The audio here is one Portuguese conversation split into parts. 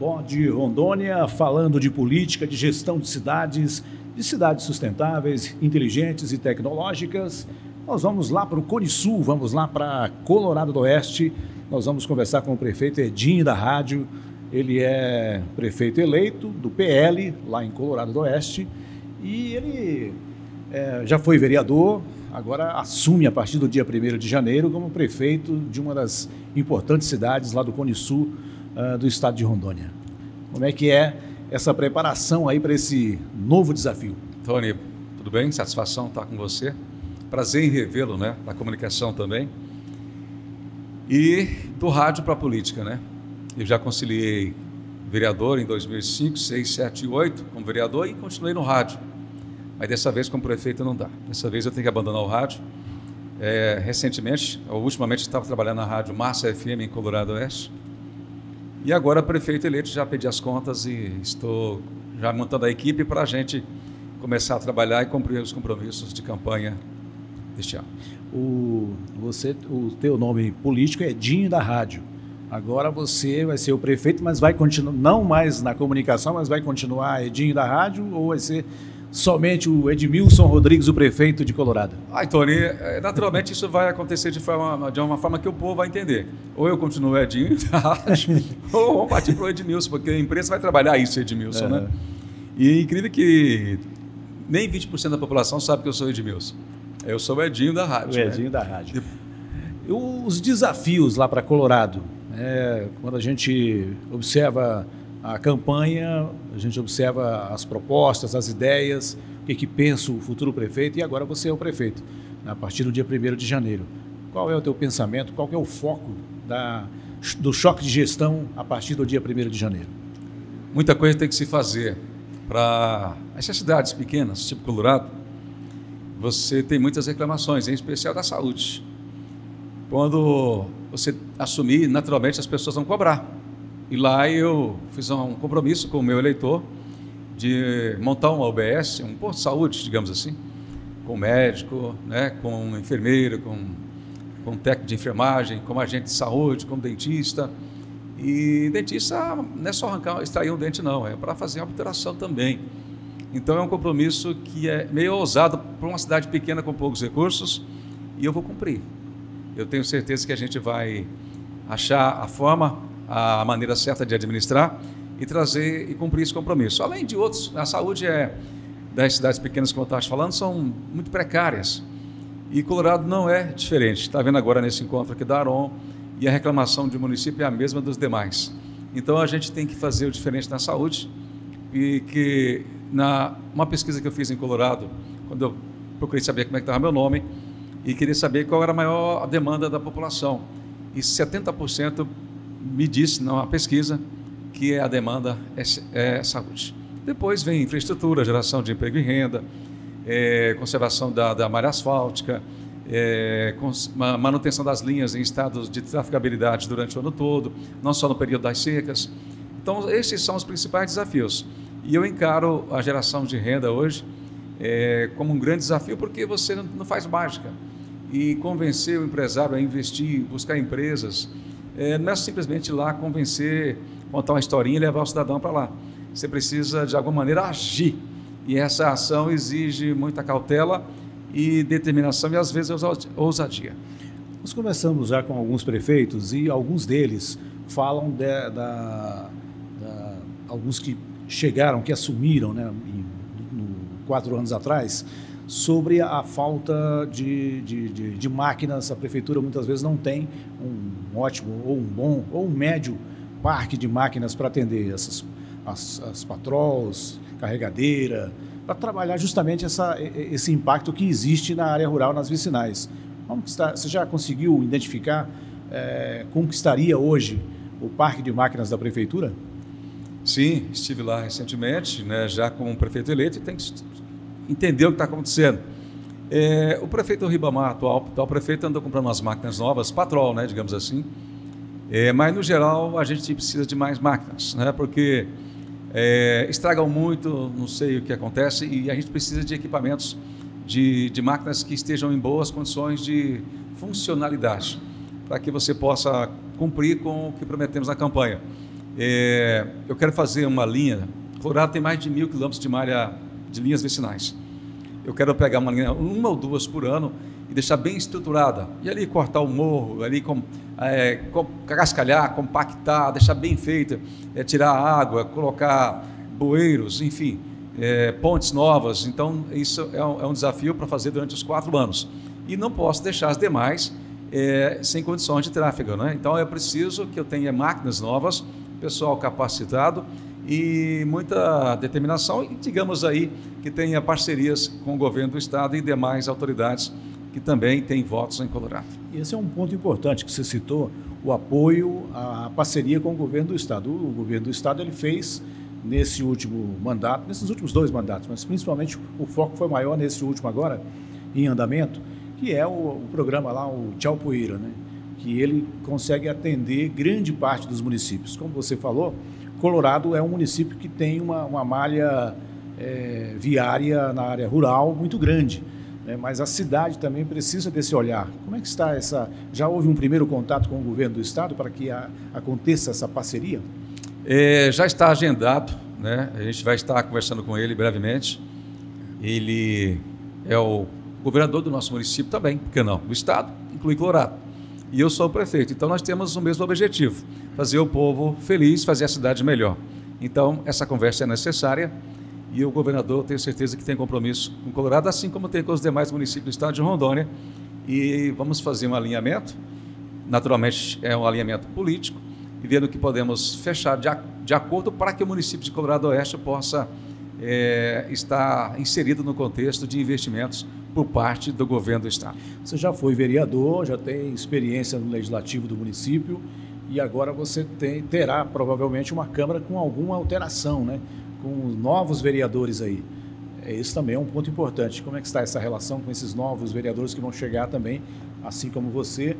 Pod Rondônia, falando de política, de gestão de cidades sustentáveis, inteligentes e tecnológicas. Nós vamos lá para o Cone Sul, vamos lá para Colorado do Oeste. Nós vamos conversar com o prefeito Edinho da Rádio. Ele é prefeito eleito do PL, lá em Colorado do Oeste. E ele já foi vereador, agora assume a partir do dia 1º de janeiro como prefeito de uma das importantes cidades lá do Cone Sul, do estado de Rondônia. Como é que é essa preparação aí para esse novo desafio? Tony, tudo bem? Satisfação estar com você. Prazer em revê-lo, né? Da comunicação também. E do rádio para a política, né? Eu já conciliei vereador em 2005, 6, 7 e 8 como vereador e continuei no rádio. Mas dessa vez como prefeito não dá. Dessa vez eu tenho que abandonar o rádio. Ultimamente estava trabalhando na rádio Massa FM em Colorado Oeste. E agora prefeito eleito, já pedi as contas e estou já montando a equipe para a gente começar a trabalhar e cumprir os compromissos de campanha deste ano. O teu nome político é Edinho da Rádio. Agora você vai ser o prefeito, mas vai continuar, não mais na comunicação, mas vai continuar Edinho da Rádio, ou vai ser somente o Edmilson Rodrigues, o prefeito de Colorado? Tony, naturalmente isso vai acontecer de uma forma que o povo vai entender. Ou eu continuo Edinho da Rádio, ou vamos partir para o Edmilson, porque a imprensa vai trabalhar isso, Edmilson, né? E é incrível que nem 20% da população sabe que eu sou Edmilson. Eu sou o Edinho da Rádio. O Edinho da Rádio. Os desafios lá para Colorado, quando a gente observa a campanha, a gente observa as propostas, as ideias, o que pensa o futuro prefeito, e agora você é o prefeito, a partir do dia 1º de janeiro. Qual é o teu pensamento, qual é o foco do choque de gestão a partir do dia 1º de janeiro? Muita coisa tem que se fazer. Para essas cidades pequenas, tipo Colorado, você tem muitas reclamações, em especial da saúde. Quando você assumir, naturalmente as pessoas vão cobrar. E lá eu fiz um compromisso com o meu eleitor de montar uma UBS, um posto de saúde, digamos assim, com médico, né, com enfermeiro, com técnico de enfermagem, com agente de saúde, com dentista. E dentista não é só extrair um dente, não, é para fazer uma obturação também. Então é um compromisso que é meio ousado para uma cidade pequena com poucos recursos, e eu vou cumprir. Eu tenho certeza que a gente vai achar a maneira certa de administrar e trazer e cumprir esse compromisso. Além de outros, a saúde das cidades pequenas, como eu estava falando, são muito precárias. E Colorado não é diferente. Está vendo agora nesse encontro aqui da Aron, e a reclamação de município é a mesma dos demais. Então a gente tem que fazer o diferente na saúde, e que uma pesquisa que eu fiz em Colorado, quando eu procurei saber como é que estava meu nome, e queria saber qual era a maior demanda da população. E 70% me disse, numa pesquisa, que a demanda é saúde. Depois vem infraestrutura, geração de emprego e renda, conservação da malha asfáltica, manutenção das linhas em estados de trafegabilidade durante o ano todo, não só no período das secas. Então, esses são os principais desafios. E eu encaro a geração de renda hoje como um grande desafio, porque você não faz mágica. E convencer o empresário a investir, buscar empresas, não é simplesmente ir lá convencer, contar uma historinha e levar o cidadão para lá. Você precisa, de alguma maneira, agir. E essa ação exige muita cautela e determinação e, às vezes, ousadia. Nós conversamos já com alguns prefeitos e alguns deles falam alguns que chegaram, que assumiram, né, 4 anos atrás, sobre a falta de máquinas. A prefeitura muitas vezes não tem um ótimo ou um bom ou um médio parque de máquinas para atender as patrols, carregadeira, para trabalhar justamente esse impacto que existe na área rural, nas vicinais. Como que está? Você já conseguiu identificar como que estaria hoje o parque de máquinas da prefeitura? Sim, estive lá recentemente, né, já como prefeito eleito, e tem que entender o que está acontecendo. O prefeito Ribamar, atual prefeito, andou comprando umas máquinas novas, patrol, né, digamos assim, mas no geral a gente precisa de mais máquinas, né, porque estragam muito, não sei o que acontece, e a gente precisa de equipamentos, de máquinas que estejam em boas condições de funcionalidade, para que você possa cumprir com o que prometemos na campanha. Eu quero fazer uma linha. Colorado tem mais de 1.000 quilômetros de malha de linhas vicinais. Eu quero pegar uma linha, 1 ou 2 por ano, e deixar bem estruturada. E ali cortar o morro, ali cascalhar, compactar, deixar bem feita, tirar a água, colocar bueiros, enfim, pontes novas. Então, isso é um desafio para fazer durante os 4 anos. E não posso deixar as demais sem condições de tráfego, né? Então, é preciso que eu tenha máquinas novas, pessoal capacitado e muita determinação, e digamos aí que tenha parcerias com o governo do estado e demais autoridades que também têm votos em Colorado. E esse é um ponto importante que você citou, o apoio, a parceria com o governo do estado. O governo do estado ele fez nesse último mandato, nesses últimos 2 mandatos, mas principalmente o foco foi maior nesse último agora, em andamento, que é o programa lá, o Tchau Poeira, né? Que ele consegue atender grande parte dos municípios. Como você falou, Colorado é um município que tem uma malha viária na área rural muito grande, né? Mas a cidade também precisa desse olhar. Como é que está essa... Já houve um primeiro contato com o governo do estado para que aconteça essa parceria? Já está agendado, né? A gente vai estar conversando com ele brevemente. Ele é o governador do nosso município também, por que não? O estado inclui Colorado. E eu sou o prefeito. Então, nós temos o mesmo objetivo, fazer o povo feliz, fazer a cidade melhor. Então, essa conversa é necessária e o governador, tenho certeza que tem compromisso com Colorado, assim como tem com os demais municípios do estado de Rondônia. E vamos fazer um alinhamento, naturalmente é um alinhamento político, e vendo que podemos fechar de acordo para que o município de Colorado Oeste possa estar inserido no contexto de investimentos por parte do governo do estado. Você já foi vereador, já tem experiência no legislativo do município e agora você terá provavelmente uma Câmara com alguma alteração, né? Com novos vereadores aí. Esse também é um ponto importante. Como é que está essa relação com esses novos vereadores que vão chegar também, assim como você,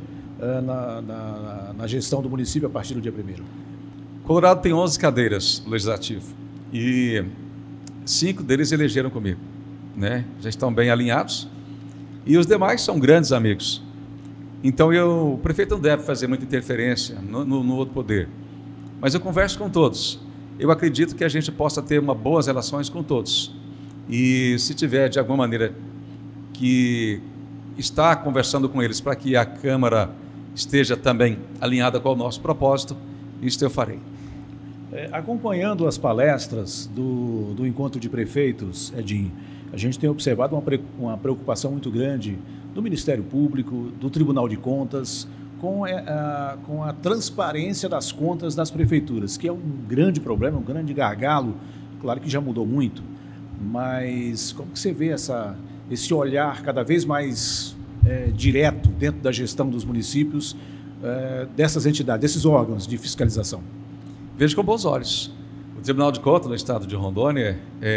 na gestão do município a partir do dia 1º? Colorado tem 11 cadeiras no legislativo e 5 deles elegeram comigo, né? Já estão bem alinhados e os demais são grandes amigos. Então o prefeito não deve fazer muita interferência no outro poder, mas eu converso com todos. Eu acredito que a gente possa ter boas relações com todos e se tiver de alguma maneira que está conversando com eles para que a Câmara esteja também alinhada com o nosso propósito, isso eu farei. Acompanhando as palestras do encontro de prefeitos, Edinho, a gente tem observado uma preocupação muito grande do Ministério Público, do Tribunal de Contas, com a transparência das contas das prefeituras, que é um grande problema, um grande gargalo. Claro que já mudou muito, mas como que você vê esse olhar cada vez mais direto dentro da gestão dos municípios, dessas entidades, desses órgãos de fiscalização? Vejo com bons olhos. O Tribunal de Contas no estado de Rondônia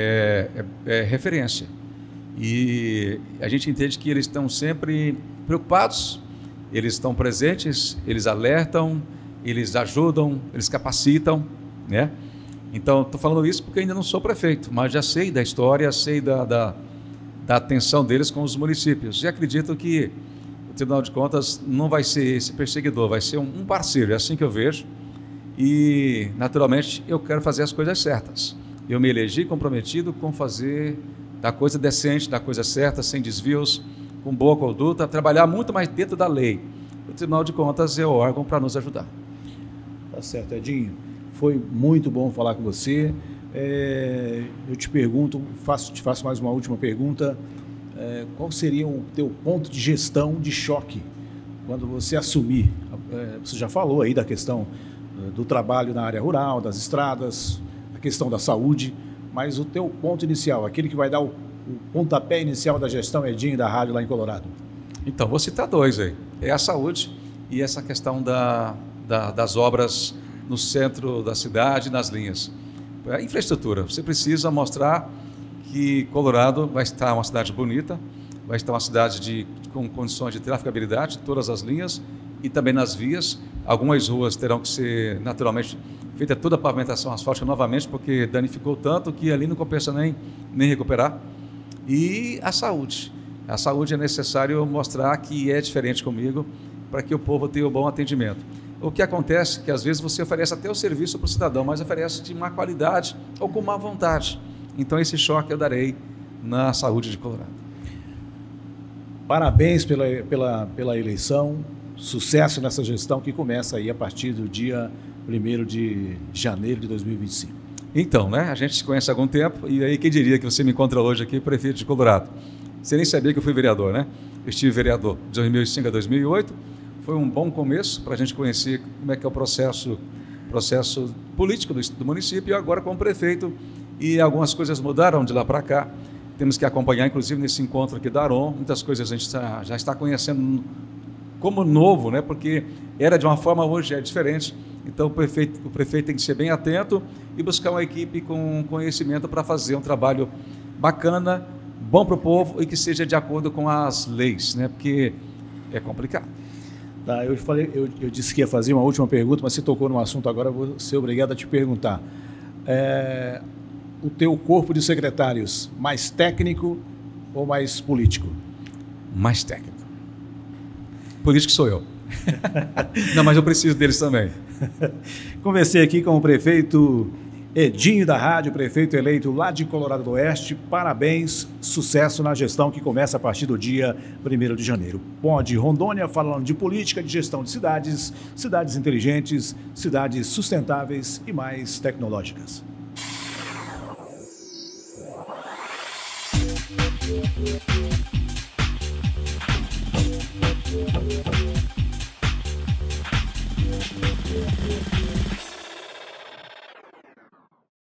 é referência. E a gente entende que eles estão sempre preocupados, eles estão presentes, eles alertam, eles ajudam, eles capacitam, né? Então, estou falando isso porque ainda não sou prefeito, mas já sei da história, sei da atenção deles com os municípios. E acredito que o Tribunal de Contas não vai ser esse perseguidor, vai ser um parceiro, é assim que eu vejo. E, naturalmente, eu quero fazer as coisas certas. Eu me elegi comprometido com fazer da coisa decente, da coisa certa, sem desvios, com boa conduta, trabalhar muito mais dentro da lei. O Tribunal de Contas é o órgão para nos ajudar. Tá certo, Edinho. Foi muito bom falar com você. Eu te faço mais uma última pergunta. Qual seria o teu ponto de gestão de choque quando você assumir? Você já falou aí da questão do trabalho na área rural, das estradas, a questão da saúde, mas o teu ponto inicial, aquele que vai dar o pontapé inicial da gestão Edinho da rádio lá em Colorado. Então, vou citar 2 aí. É a saúde e essa questão das obras no centro da cidade, nas linhas. A infraestrutura, você precisa mostrar que Colorado vai estar uma cidade bonita, vai estar uma cidade com condições de trafegabilidade, todas as linhas e também nas vias. Algumas ruas terão que ser naturalmente feita toda a pavimentação asfáltica novamente, porque danificou tanto que ali não compensa nem recuperar. E a saúde. A saúde é necessário mostrar que é diferente comigo para que o povo tenha um bom atendimento. O que acontece é que às vezes você oferece até o serviço para o cidadão, mas oferece de má qualidade ou com má vontade. Então esse choque eu darei na saúde de Colorado. Parabéns pela eleição, sucesso nessa gestão que começa aí a partir do dia 1º de janeiro de 2025. Então, né, a gente se conhece há algum tempo, e aí quem diria que você me encontra hoje aqui, prefeito de Colorado. Você nem sabia que eu fui vereador, né? Eu estive vereador de 2005 a 2008, foi um bom começo para a gente conhecer como é que é o processo político do município, e agora como prefeito, e algumas coisas mudaram de lá para cá. Temos que acompanhar, inclusive, nesse encontro aqui da Aron, muitas coisas a gente já está conhecendo como novo, né? Porque era de uma forma, hoje é diferente. Então, o prefeito tem que ser bem atento e buscar uma equipe com conhecimento para fazer um trabalho bacana, bom para o povo e que seja de acordo com as leis, né? Porque é complicado. Tá, eu disse que ia fazer uma última pergunta, mas você tocou no assunto agora, eu vou ser obrigado a te perguntar. O teu corpo de secretários, mais técnico ou mais político? Mais técnico. Político sou eu. Não, mas eu preciso deles também. Conversei aqui com o prefeito Edinho da Rádio, prefeito eleito lá de Colorado do Oeste. Parabéns, sucesso na gestão que começa a partir do dia 1º de janeiro. Pod Rondônia, falando de política, de gestão de cidades, cidades inteligentes, cidades sustentáveis e mais tecnológicas.